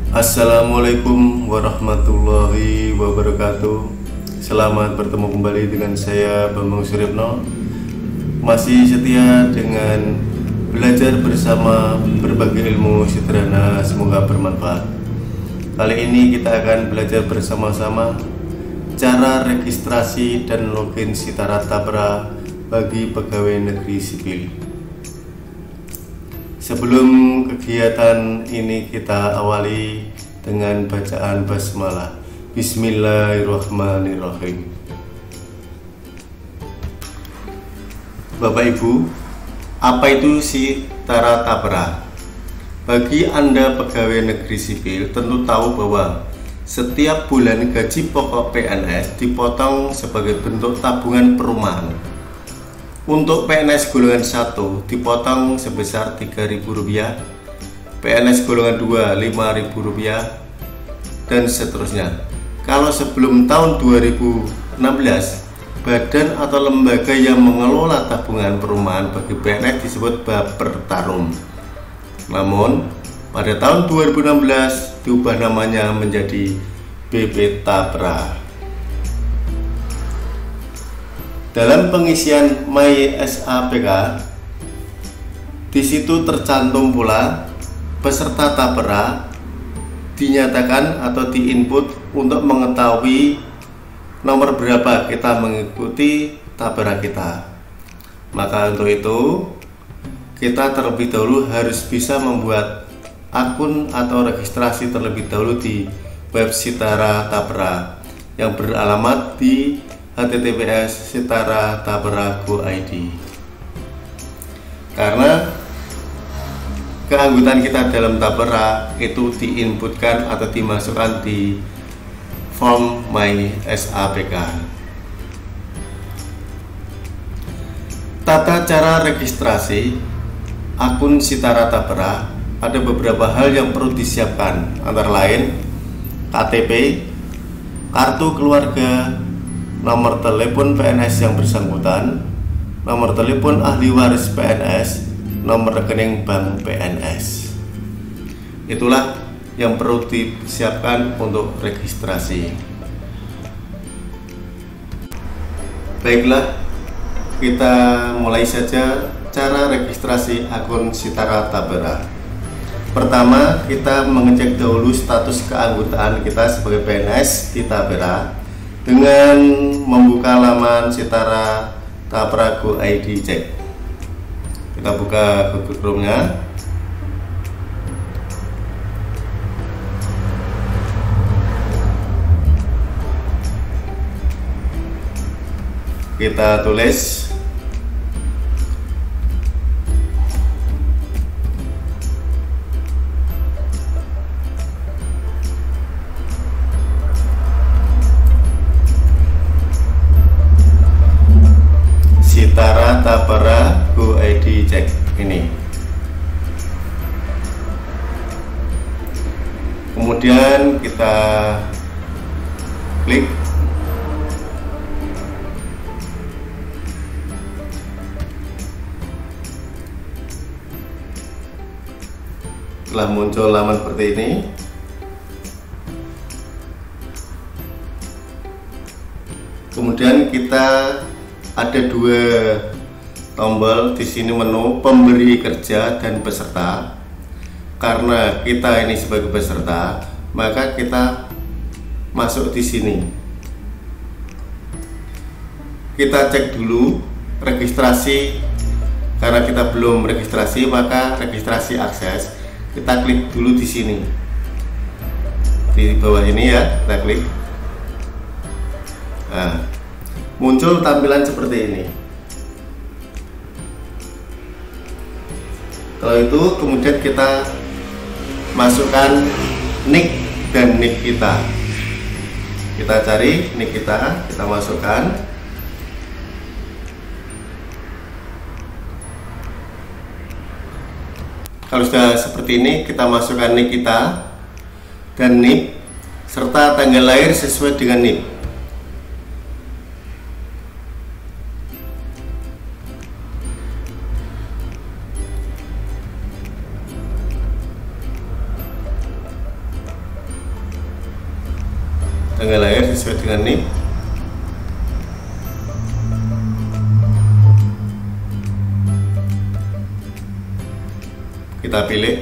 Assalamualaikum warahmatullahi wabarakatuh. Selamat bertemu kembali dengan saya Bambang Suryapno. Masih setia dengan belajar bersama berbagai ilmu sederhana, semoga bermanfaat. Kali ini kita akan belajar bersama-sama cara registrasi dan login Sitara Tapera bagi pegawai negeri sipil. Sebelum kegiatan ini kita awali dengan bacaan basmalah. Bismillahirrahmanirrahim. Bapak Ibu, apa itu Sitara Tapera? Bagi Anda pegawai negeri sipil tentu tahu bahwa setiap bulan gaji pokok PNS dipotong sebagai bentuk tabungan perumahan. Untuk PNS golongan 1 dipotong sebesar Rp3.000, PNS golongan 2 Rp5.000, dan seterusnya. Kalau sebelum tahun 2016, badan atau lembaga yang mengelola tabungan perumahan bagi PNS disebut Bapertarum. Namun, pada tahun 2016 diubah namanya menjadi BP Tapera. Dalam pengisian MySAPK, di situ tercantum pula peserta Tapera dinyatakan atau diinput untuk mengetahui nomor berapa kita mengikuti Tapera kita. Maka untuk itu kita terlebih dahulu harus bisa membuat akun atau registrasi terlebih dahulu di web Sitara Tapera yang beralamat di https://sitaratapera.go.id. Karena keanggotaan kita dalam Tapera itu diinputkan atau dimasukkan di form MySAPK. Tata cara registrasi akun Sitara Tapera ada beberapa hal yang perlu disiapkan, antara lain KTP, kartu keluarga, nomor telepon PNS yang bersangkutan, nomor telepon ahli waris PNS, nomor rekening bank PNS. Itulah yang perlu disiapkan untuk registrasi. Baiklah, kita mulai saja cara registrasi akun Sitara Tapera. Pertama, kita mengecek dahulu status keanggotaan kita sebagai PNS di Tapera dengan membuka laman Sitara Tapera Go.id cek. Kita buka Google Chrome-nya. Kita tulis Sitara Tapera Go.id cek ini. Kemudian kita klik. Setelah muncul laman seperti ini, kemudian kita ada dua tombol di sini, menu pemberi kerja dan peserta. Karena kita ini sebagai peserta, maka kita masuk di sini. Kita cek dulu registrasi. Karena kita belum registrasi, maka registrasi akses. Kita klik dulu di sini. Di bawah ini ya, kita klik. Nah, muncul tampilan seperti ini. Kalau itu kemudian kita masukkan nick dan nick kita. Kita cari nick kita masukkan. Kalau sudah seperti ini, kita masukkan nick kita dan NIP serta tanggal lahir sesuai dengan NIP. tanggal lahir sesuai dengan NIK. Kita pilih.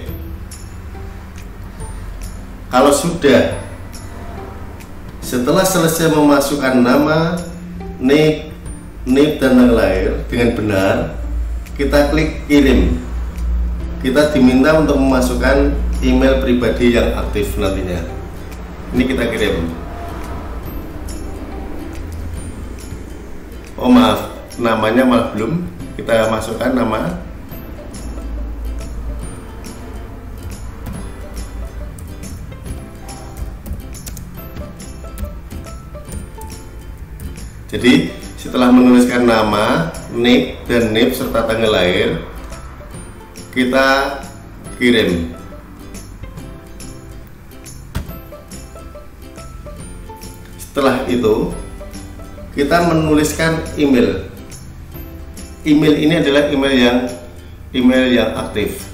Kalau sudah, setelah selesai memasukkan nama, NIK, NIP dan tanggal lahir dengan benar, kita klik kirim. Kita diminta untuk memasukkan email pribadi yang aktif nantinya. Ini kita kirim. Oh maaf, namanya malah belum. Kita masukkan nama. Jadi setelah menuliskan nama, NIK dan NIP serta tanggal lahir, kita kirim. Setelah itu kita menuliskan email. Email ini adalah email yang aktif.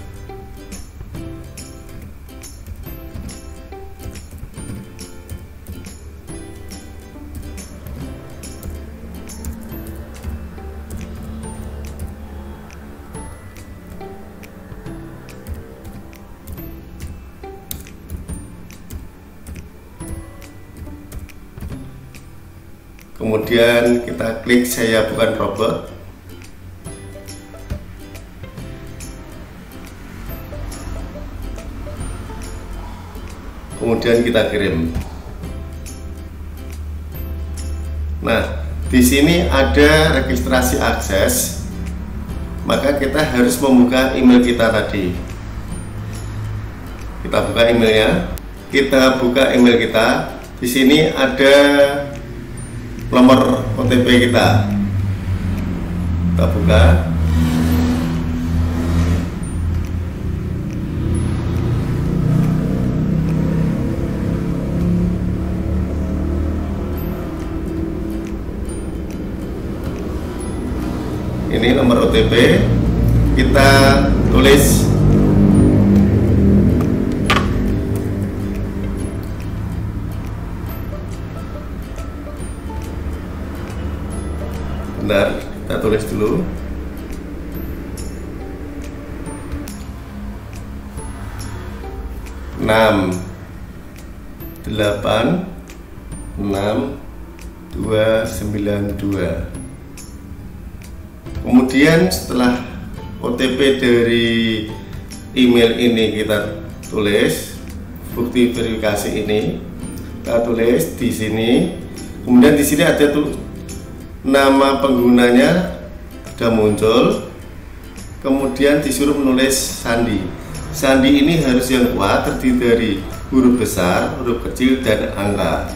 Kemudian kita klik saya bukan robot. Kemudian kita kirim. Nah, di sini ada registrasi akses. Maka kita harus membuka email kita tadi. Kita buka emailnya. Kita buka email kita. Di sini ada nomor OTP kita. Kita buka. Ini nomor OTP. Kita tulis bentar, kita tulis dulu. Enam 8 6 292. Kemudian setelah OTP dari email ini kita tulis, bukti verifikasi ini kita tulis di sini. Kemudian di sini ada tuh nama penggunanya sudah muncul. Kemudian disuruh menulis sandi. Sandi ini harus yang kuat, terdiri dari huruf besar, huruf kecil, dan angka.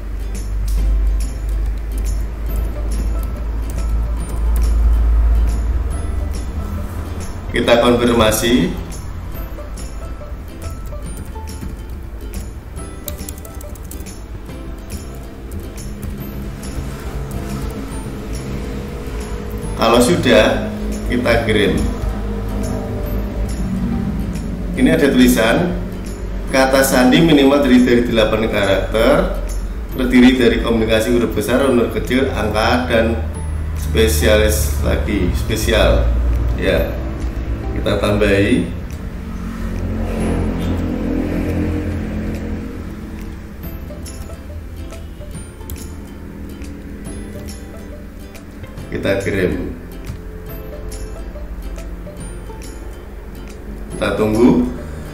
Kita konfirmasi. Kalau sudah, kita kirim. Ini ada tulisan kata sandi minimal terdiri dari 8 karakter, terdiri dari komunikasi huruf besar, huruf kecil, angka, dan spesialis lagi, spesial. Ya, kita tambahi. Kita kirim. Kita tunggu.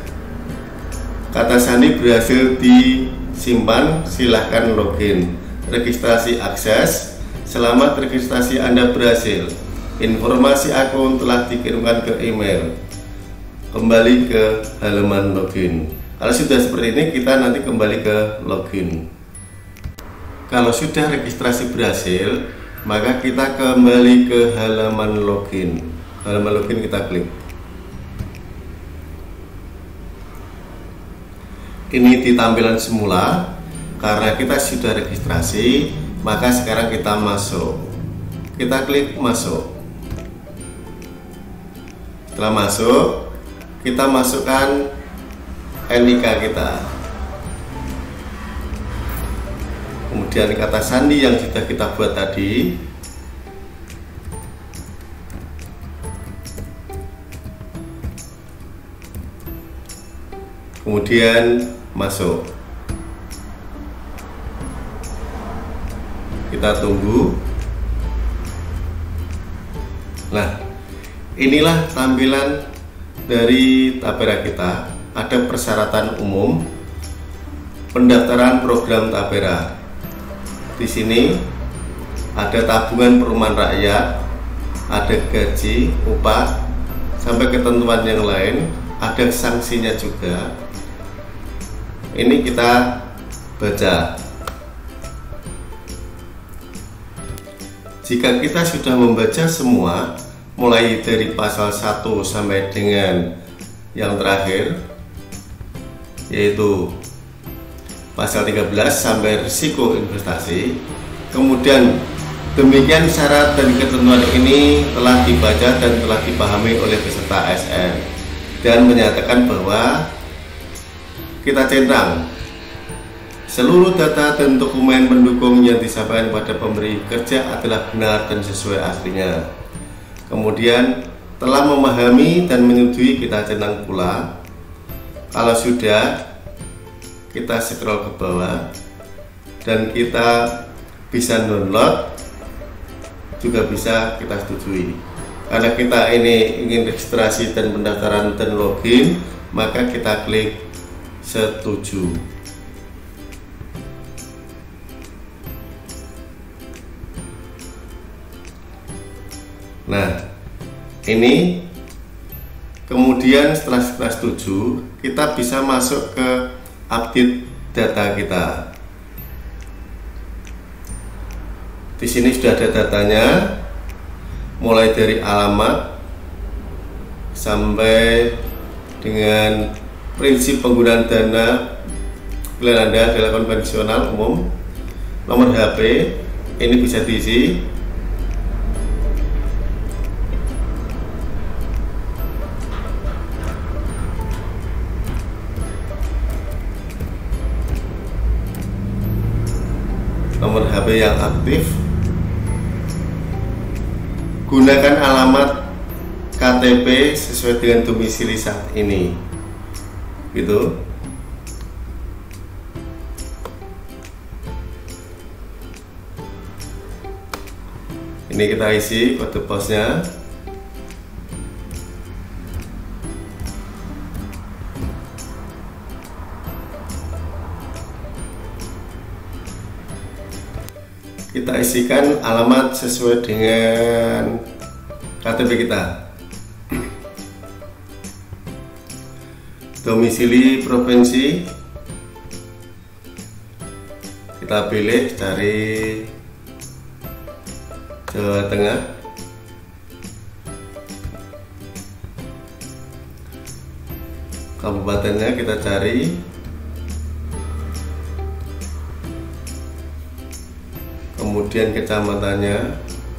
Kata sandi berhasil disimpan, silahkan login. Registrasi akses. Selamat registrasi Anda berhasil. Informasi akun telah dikirimkan ke email. Kembali ke halaman login. Kalau sudah seperti ini, kita nanti kembali ke login. Kalau sudah registrasi berhasil, maka kita kembali ke halaman login. Halaman login kita klik. Ini di tampilan semula. Karena kita sudah registrasi, maka sekarang kita masuk. Kita klik masuk. Setelah masuk, kita masukkan NIK kita. kemudian kata sandi yang sudah kita buat tadi, kemudian masuk. Kita tunggu. Nah, inilah tampilan dari Tapera kita. Ada persyaratan umum, pendaftaran program Tapera. Di sini ada tabungan perumahan rakyat, ada gaji, upah, sampai ketentuan yang lain, ada sanksinya juga. Ini kita baca. Jika kita sudah membaca semua, mulai dari pasal 1 sampai dengan yang terakhir, yaitu pasal 13 sampai risiko investasi, kemudian demikian syarat dan ketentuan ini telah dibaca dan telah dipahami oleh peserta ASN, dan menyatakan bahwa kita centang seluruh data dan dokumen pendukung yang disampaikan pada pemberi kerja adalah benar dan sesuai aslinya. Kemudian telah memahami dan menyetujui, kita centang pula. Kalau sudah, kita scroll ke bawah dan kita bisa download, juga bisa kita setujui. Karena kita ini ingin registrasi dan pendaftaran dan login, maka kita klik setuju. Nah, ini kemudian setelah kita setuju, kita bisa masuk ke update data kita. Di sini sudah ada datanya, mulai dari alamat sampai dengan prinsip penggunaan dana pilihan Anda adalah konvensional umum. Nomor HP ini bisa diisi. Nomor HP yang aktif, gunakan alamat KTP sesuai dengan domisili saat ini, gitu. Ini kita isi kode posnya. Kita isikan alamat sesuai dengan KTP kita. Domisili provinsi kita pilih dari Jawa Tengah. Kabupatennya kita cari. Kemudian kecamatannya,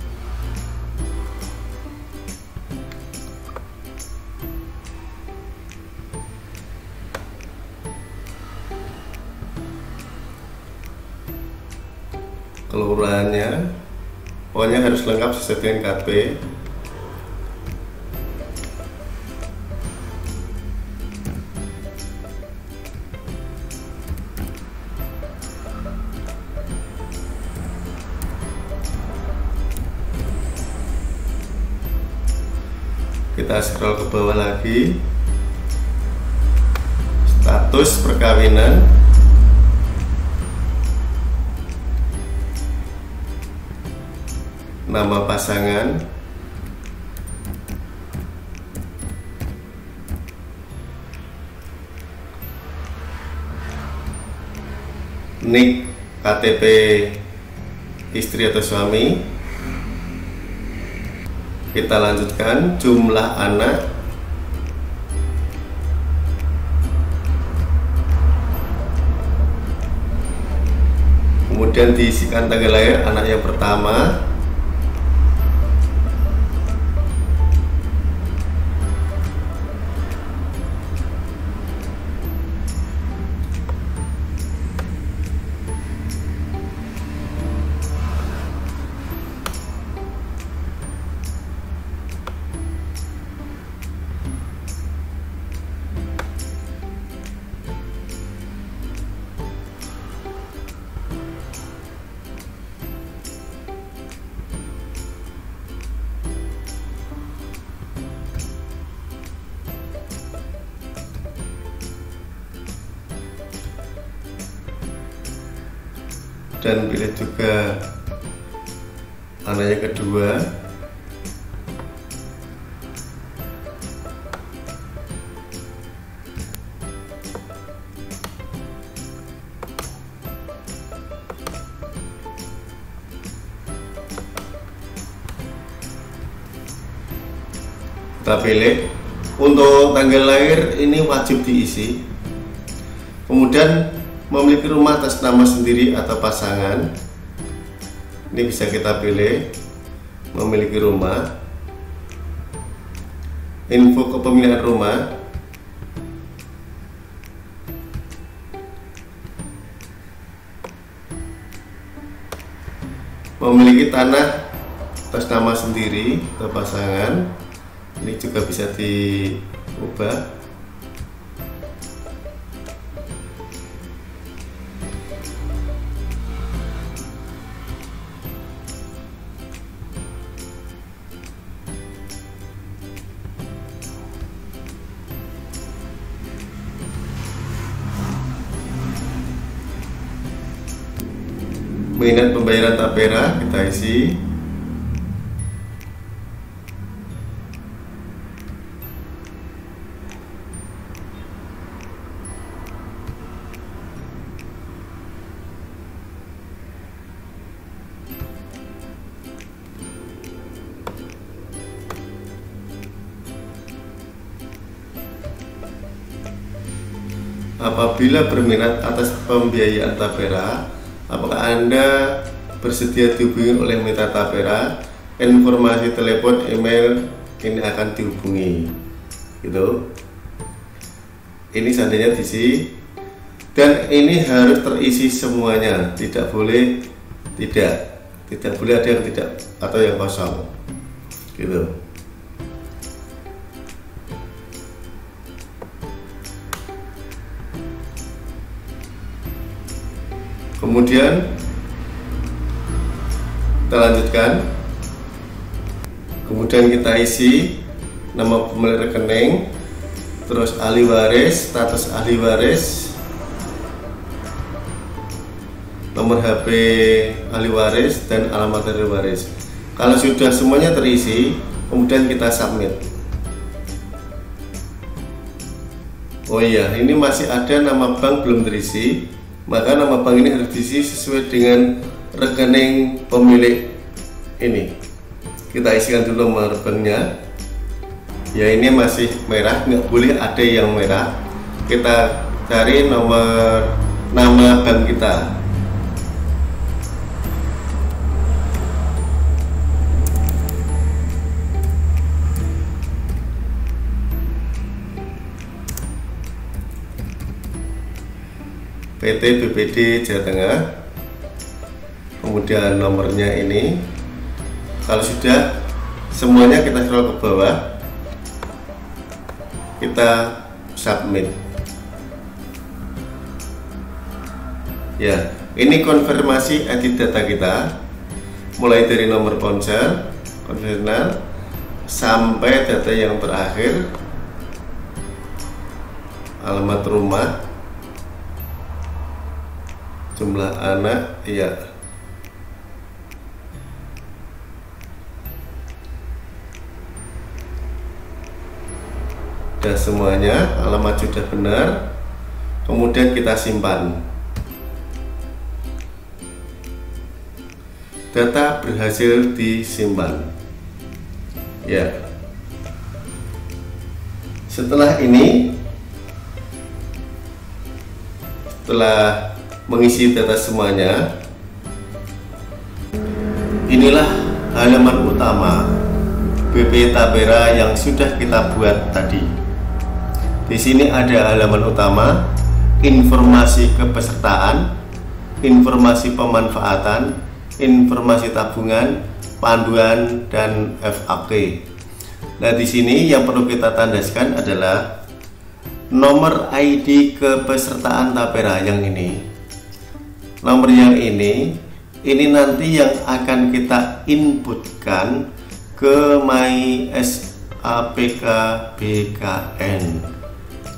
kelurahannya, pokoknya harus lengkap sesuai dengan KTP. Kita scroll ke bawah lagi, status perkawinan, nama pasangan, nik KTP istri atau suami. Kita lanjutkan jumlah anak, kemudian diisikan tanggal lahir anak yang pertama, dan pilih juga anak yang kedua. Kita pilih. Untuk tanggal lahir ini wajib diisi. Kemudian memiliki rumah atas nama sendiri atau pasangan, ini bisa kita pilih. Memiliki rumah, info kepemilikan rumah, memiliki tanah atas nama sendiri atau pasangan, ini juga bisa diubah. Minat pembayaran tapera kita isi. Apabila berminat atas pembiayaan tapera, apakah Anda bersedia dihubungi oleh mitra tapera? Informasi telepon, email ini akan dihubungi. Gitu. Ini seandainya diisi, dan ini harus terisi semuanya. Tidak boleh tidak boleh ada yang tidak atau yang kosong. Gitu. Kemudian kita lanjutkan. Kemudian kita isi nama pemilik rekening, terus ahli waris, status ahli waris, nomor HP ahli waris, dan alamat ahli waris. Kalau sudah semuanya terisi, kemudian kita submit. Oh iya, ini masih ada nama bank belum terisi. Maka nama bank ini harus diisi sesuai dengan rekening pemilik ini. Kita isikan dulu nomor banknya. Ya, ini masih merah, nggak boleh ada yang merah. Kita cari nomor nama bank kita. PT BPD Jawa Tengah, kemudian nomornya ini. Kalau sudah semuanya, kita scroll ke bawah, kita submit. Ya, ini konfirmasi edit data kita, mulai dari nomor ponsel, konvensional, sampai data yang terakhir, alamat rumah, jumlah anak, ya. Dan semuanya, alamat sudah benar. Kemudian kita simpan. Data berhasil disimpan. Ya. Setelah ini, setelah mengisi data semuanya, inilah halaman utama BP Tapera yang sudah kita buat tadi. Di sini ada halaman utama, informasi kepesertaan, informasi pemanfaatan, informasi tabungan, panduan, dan FAQ. Nah, di sini yang perlu kita tandaskan adalah nomor ID kepesertaan Tapera yang ini. Nomor yang ini nanti yang akan kita inputkan ke MySAPK BKN.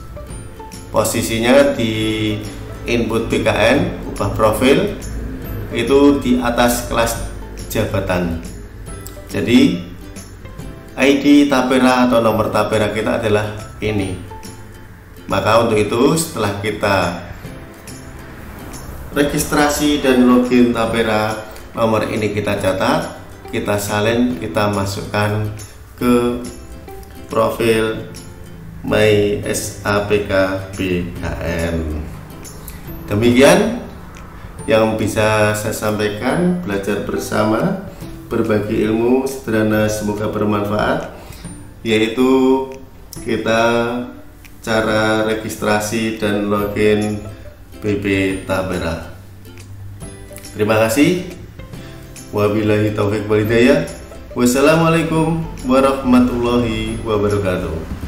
Posisinya di input BKN, ubah profil, itu di atas kelas jabatan. Jadi ID Tapera atau nomor Tapera kita adalah ini. Maka untuk itu setelah kita registrasi dan login Tapera, nomor ini kita catat, kita salin, kita masukkan ke profil My SAPK BKN. Demikian yang bisa saya sampaikan, belajar bersama, berbagi ilmu sederhana, semoga bermanfaat, yaitu kita cara registrasi dan login BB Tapera. Terima kasih. Wabillahi taufiq wal hidayah. Wassalamualaikum warahmatullahi wabarakatuh.